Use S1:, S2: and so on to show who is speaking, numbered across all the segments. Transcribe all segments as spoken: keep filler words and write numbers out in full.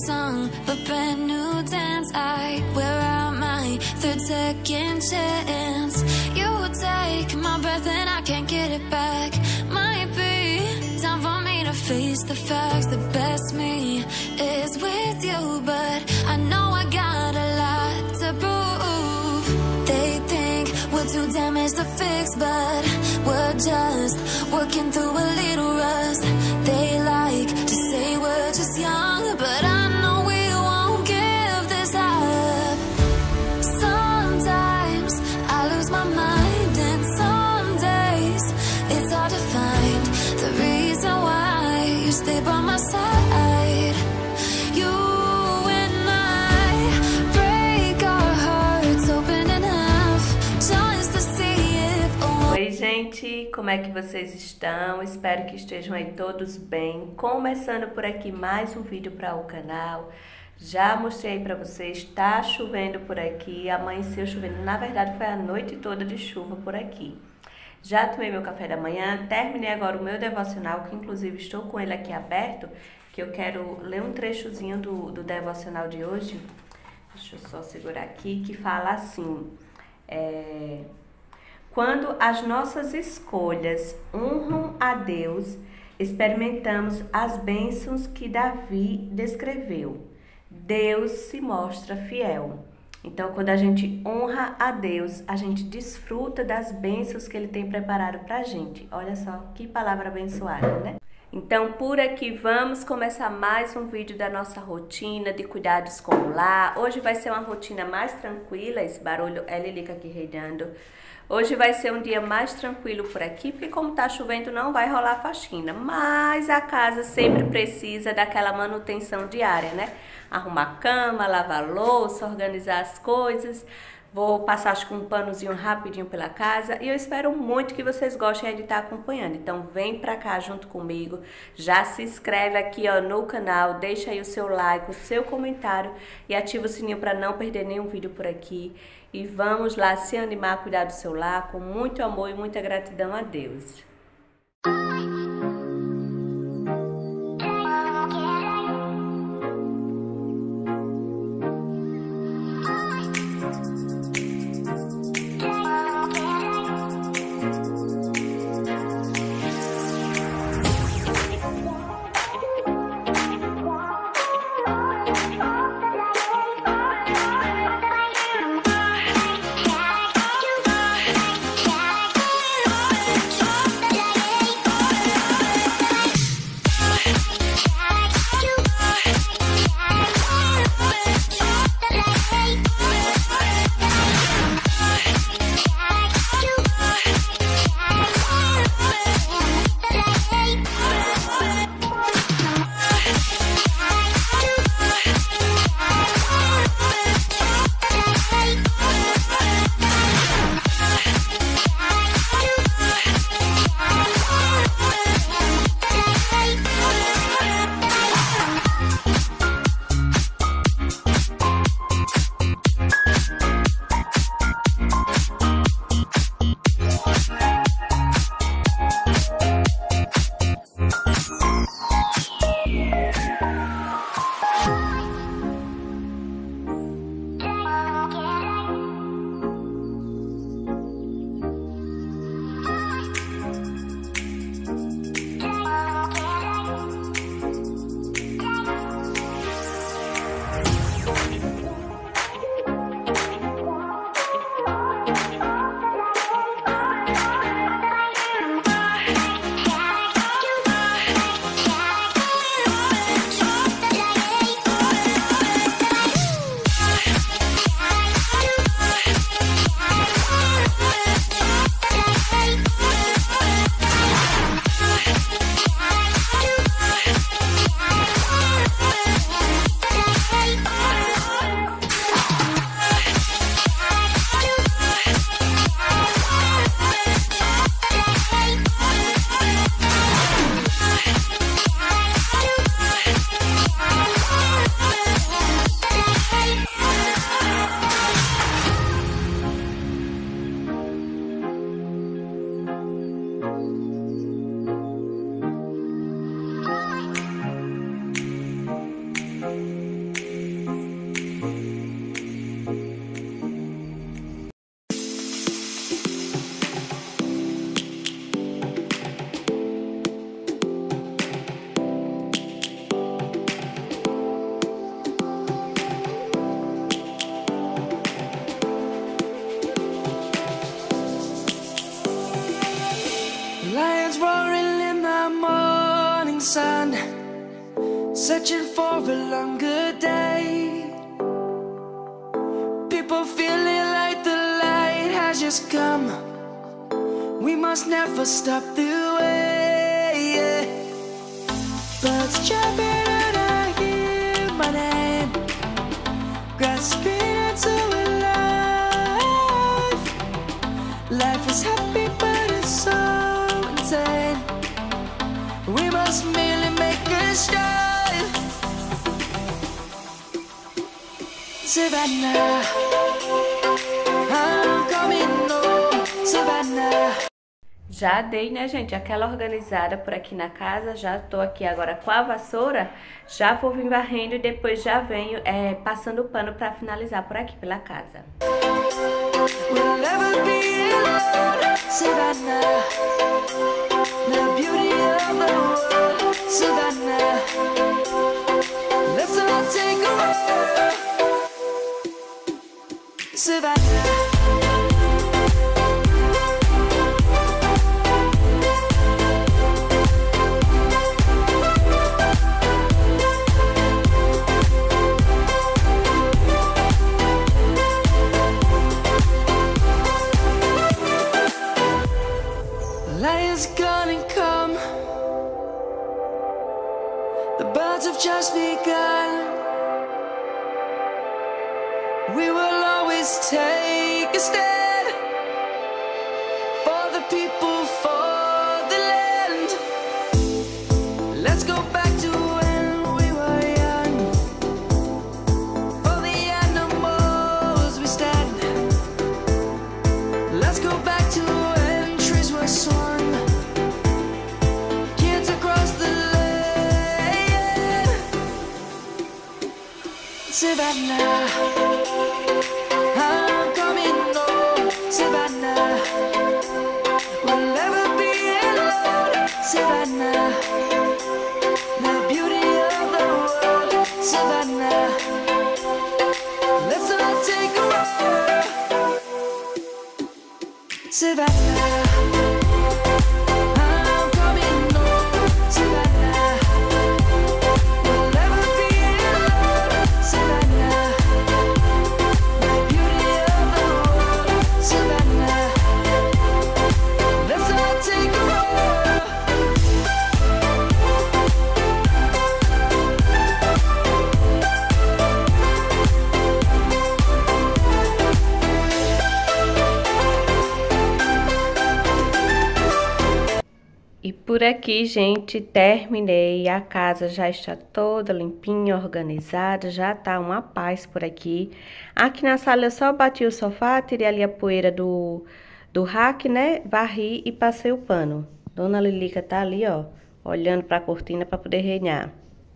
S1: song, a brand new dance. I wear out my third second chance. You take my breath and I can't get it back. Might be time for me to face the facts. The best me is with you, but I know I got a lot to prove. They think we're too damaged to fix, but we're just working through a little rust. They like to say we're just young, but I know we won't give this up. Sometimes I lose my mind, and some days it's hard to find the reason why you stay by my side. You and I break our hearts open enough just to see if oh.
S2: Oi gente, como é que vocês estão? Espero que estejam aí todos bem. Começando por aqui mais um vídeo para o canal. Já mostrei para vocês, tá chovendo por aqui, amanheceu chovendo, na verdade foi a noite toda de chuva por aqui. Já tomei meu café da manhã, terminei agora o meu devocional, que inclusive estou com ele aqui aberto, que eu quero ler um trechozinho do, do devocional de hoje. Deixa eu só segurar aqui, que fala assim, é... quando as nossas escolhas honram a Deus, experimentamos as bênçãos que Davi descreveu. Deus se mostra fiel. Então, quando a gente honra a Deus, a gente desfruta das bênçãos que Ele tem preparado pra gente. Olha só, que palavra abençoada, né? Então, por aqui vamos começar mais um vídeo da nossa rotina de cuidados com o lar. Hoje vai ser uma rotina mais tranquila, esse barulho é Lilica aqui reinando. Hoje vai ser um dia mais tranquilo por aqui, porque como tá chovendo não vai rolar faxina. Mas a casa sempre precisa daquela manutenção diária, né? Arrumar cama, lavar louça, organizar as coisas. Vou passar acho que um panozinho rapidinho pela casa e eu espero muito que vocês gostem de estar acompanhando. Então vem pra cá junto comigo, já se inscreve aqui ó, no canal, deixa aí o seu like, o seu comentário e ativa o sininho para não perder nenhum vídeo por aqui. E vamos lá se animar a cuidar do seu lar com muito amor e muita gratidão a Deus.
S1: Yeah.
S3: Lions roaring in the morning sun, searching for a longer day. People feeling like the light has just come. We must never stop the way. Birds jumping and I hear my name, grasping into a life. Life is happy but it's so insane. We must merely make a start. Savannah, I'm coming home, Savannah.
S2: Já dei, né, gente, aquela organizada por aqui na casa. Já tô aqui agora com a vassoura. Já vou vir varrendo e depois já venho é, passando o pano pra finalizar por aqui pela casa.
S3: We'll never be alone, Savannah. The beauty of the world, Savannah. Let's all take a walk, Savannah. Lions gonna come. The birds have just begun. We will always take a stand for the people, for the land. Let's go back to when we were young. For the animals we stand. Let's go back to when trees were swung. Savannah, I'm coming home, Savannah. We'll never be alone, Savannah. The beauty of the world, Savannah. Let's all take a walk, Savannah.
S2: E por aqui, gente, terminei. A casa já está toda limpinha, organizada, já tá uma paz por aqui. Aqui na sala eu só bati o sofá, tirei ali a poeira do, do rack, né? Varri e passei o pano. Dona Lilica tá ali, ó, olhando pra cortina pra poder reinar.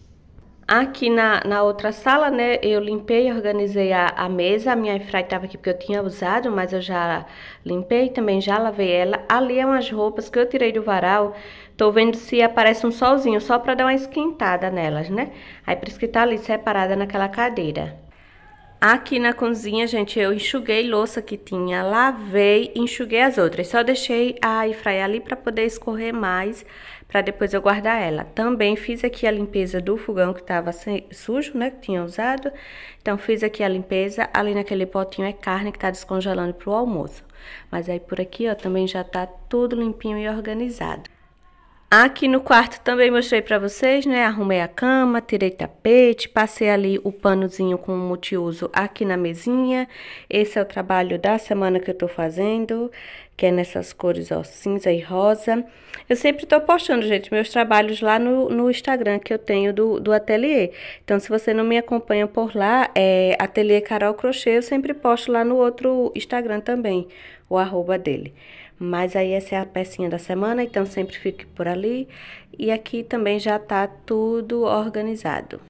S2: Aqui na, na outra sala, né, eu limpei e organizei a, a mesa. A minha airfryer tava aqui porque eu tinha usado, mas eu já limpei, também já lavei ela. Ali é umas roupas que eu tirei do varal. Tô vendo se aparece um solzinho, só pra dar uma esquentada nelas, né? Aí por isso que tá ali separada naquela cadeira. Aqui na cozinha, gente, eu enxuguei louça que tinha, lavei e enxuguei as outras. Só deixei a airfryer ali pra poder escorrer mais, pra depois eu guardar ela. Também fiz aqui a limpeza do fogão que tava sujo, né, que tinha usado. Então fiz aqui a limpeza, ali naquele potinho é carne que tá descongelando pro almoço. Mas aí por aqui, ó, também já tá tudo limpinho e organizado. Aqui no quarto também mostrei pra vocês, né? Arrumei a cama, tirei tapete, passei ali o panozinho com multiuso aqui na mesinha. Esse é o trabalho da semana que eu tô fazendo, que é nessas cores, ó, cinza e rosa. Eu sempre tô postando, gente, meus trabalhos lá no, no Instagram que eu tenho do, do ateliê. Então, se você não me acompanha por lá, é Ateliê Carol Crochê, eu sempre posto lá no outro Instagram também, o arroba dele. Mas aí essa é a pecinha da semana, então sempre fique por ali. E aqui também já tá tudo organizado.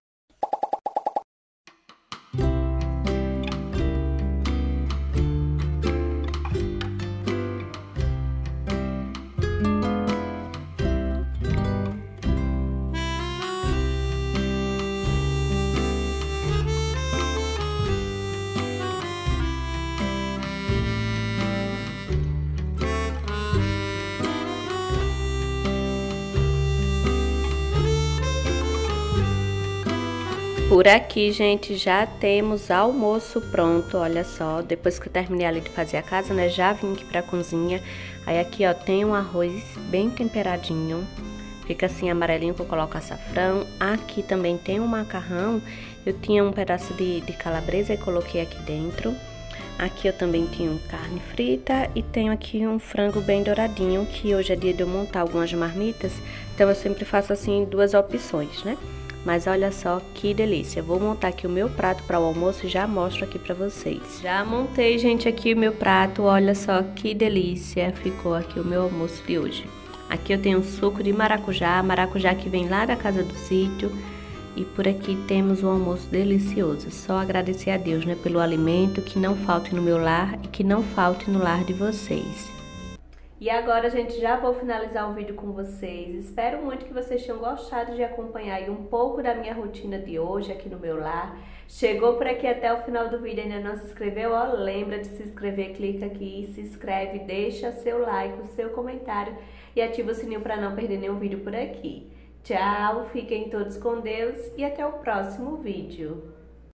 S2: Por aqui, gente, já temos almoço pronto, olha só. Depois que eu terminei ali de fazer a casa, né, já vim aqui pra cozinha. Aí aqui, ó, tem um arroz bem temperadinho. Fica assim amarelinho que eu coloco açafrão. Aqui também tem um macarrão. Eu tinha um pedaço de, de calabresa e coloquei aqui dentro. Aqui eu também tenho carne frita e tenho aqui um frango bem douradinho, que hoje é dia de eu montar algumas marmitas. Então eu sempre faço assim duas opções, né? Mas olha só que delícia. Vou montar aqui o meu prato para o almoço e já mostro aqui para vocês. Já montei, gente, aqui o meu prato. Olha só que delícia ficou aqui o meu almoço de hoje. Aqui eu tenho um suco de maracujá, maracujá que vem lá da casa do sítio. E por aqui temos um almoço delicioso. Só agradecer a Deus, né, pelo alimento, que não falte no meu lar e que não falte no lar de vocês. E agora, gente, já vou finalizar o vídeo com vocês. Espero muito que vocês tenham gostado de acompanhar aí um pouco da minha rotina de hoje aqui no meu lar. Chegou por aqui até o final do vídeo e ainda não se inscreveu? Ó, lembra de se inscrever, clica aqui, se inscreve, deixa seu like, o seu comentário e ativa o sininho para não perder nenhum vídeo por aqui. Tchau, fiquem todos com Deus e até o próximo vídeo.